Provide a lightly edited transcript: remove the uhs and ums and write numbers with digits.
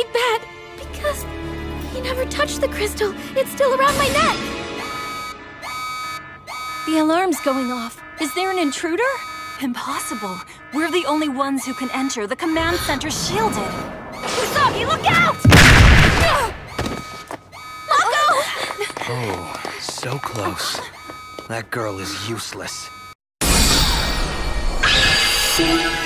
really bad, because he never touched the crystal. It's still around my neck. The alarm's going off. Is there an intruder? Impossible. We're the only ones who can enter. The command center's shielded. Usagi, look out! Mako! Oh, so close. That girl is useless.